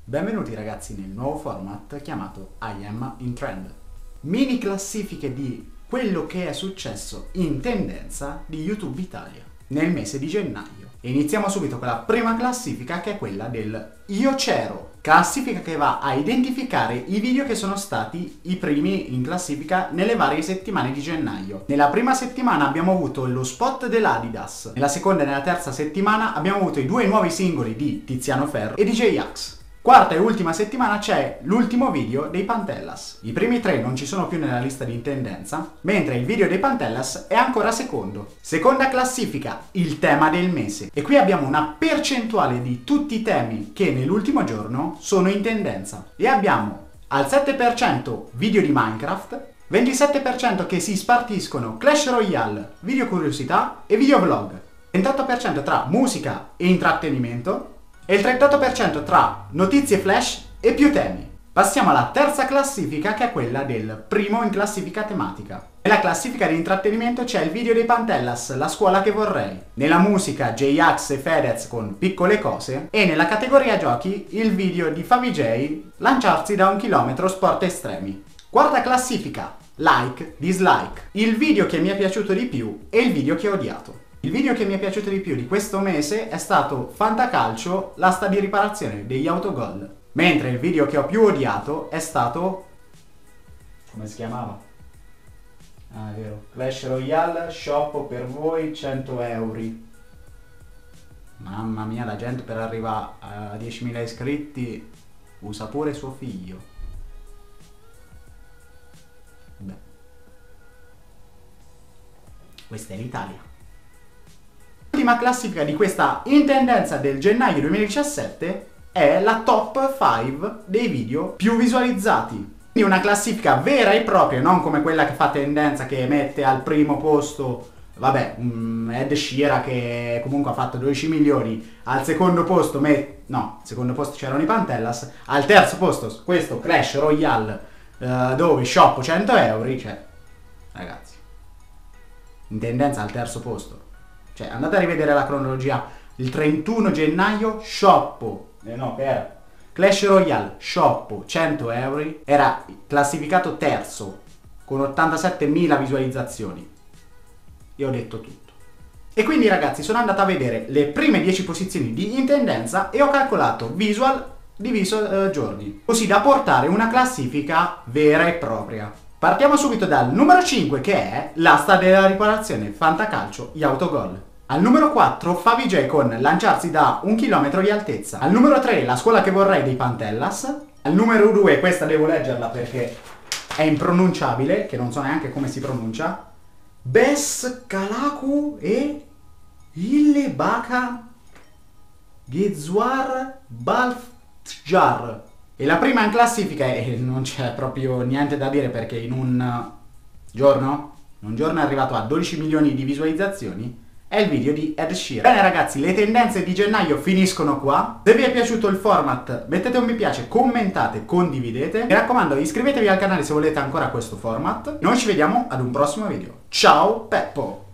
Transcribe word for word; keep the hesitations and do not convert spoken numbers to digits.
Benvenuti ragazzi nel nuovo format chiamato I Am in Trend. Mini classifiche di quello che è successo in tendenza di YouTube Italia nel mese di gennaio. E iniziamo subito con la prima classifica, che è quella del Io c'ero. Classifica che va a identificare i video che sono stati i primi in classifica nelle varie settimane di gennaio. Nella prima settimana abbiamo avuto lo spot dell'Adidas. Nella seconda e nella terza settimana abbiamo avuto i due nuovi singoli di Tiziano Ferro e D J Axe. Quarta e ultima settimana c'è l'ultimo video dei Pantellas. I primi tre non ci sono più nella lista di tendenza, mentre il video dei Pantellas è ancora secondo. Seconda classifica, il tema del mese. E qui abbiamo una percentuale di tutti i temi che nell'ultimo giorno sono in tendenza. E abbiamo al sette per cento video di Minecraft, ventisette per cento che si spartiscono Clash Royale, video curiosità e video vlog, ventotto per cento tra musica e intrattenimento, e il trentotto per cento tra notizie flash e più temi. Passiamo alla terza classifica, che è quella del primo in classifica tematica. Nella classifica di intrattenimento c'è il video dei Pantellas, La scuola che vorrei. Nella musica J-Ax e Fedez con Piccole cose. E nella categoria giochi il video di Favij, Lanciarsi da un chilometro sport estremi. Quarta classifica, like, dislike. Il video che mi è piaciuto di più e il video che ho odiato. Il video che mi è piaciuto di più di questo mese è stato Fantacalcio, l'asta di riparazione degli autogol. Mentre il video che ho più odiato è stato... come si chiamava? Ah, è vero. Clash Royale, shop per voi, cento euro. Mamma mia, la gente per arrivare a diecimila iscritti usa pure suo figlio. Beh. Questa è l'Italia. L'ultima classifica di questa in tendenza del gennaio duemiladiciassette è la top cinque dei video più visualizzati. Quindi una classifica vera e propria, non come quella che fa tendenza, che mette al primo posto, vabbè, um, Ed Sheeran, che comunque ha fatto dodici milioni, al secondo posto, met... no, al secondo posto c'erano i Pantellas, al terzo posto questo Clash Royale, uh, dove shop cento euro, cioè, ragazzi, in tendenza al terzo posto. Cioè, andate a rivedere la cronologia. Il trentuno gennaio, Shoppo, eh no, che era Clash Royale, Shoppo, cento euro, era classificato terzo, con ottantasettemila visualizzazioni. Io ho detto tutto. E quindi, ragazzi, sono andato a vedere le prime dieci posizioni di in tendenza e ho calcolato visual diviso eh, giorni, così da portare una classifica vera e propria. Partiamo subito dal numero cinque, che è l'asta della riparazione, Fantacalcio, gli autogol. Al numero quattro, Favij con Lanciarsi da un chilometro di altezza. Al numero tre, La scuola che vorrei dei Pantellas. Al numero due, questa devo leggerla perché è impronunciabile, che non so neanche come si pronuncia. Bes Kalaku e Ille Baka Gezwar Balftjar. E la prima in classifica, e non c'è proprio niente da dire perché in un giorno, in un giorno è arrivato a dodici milioni di visualizzazioni, è il video di Ed Sheeran. Bene ragazzi, le tendenze di gennaio finiscono qua. Se vi è piaciuto il format mettete un mi piace, commentate, condividete. Mi raccomando, iscrivetevi al canale se volete ancora questo format. Noi ci vediamo ad un prossimo video. Ciao Peppo!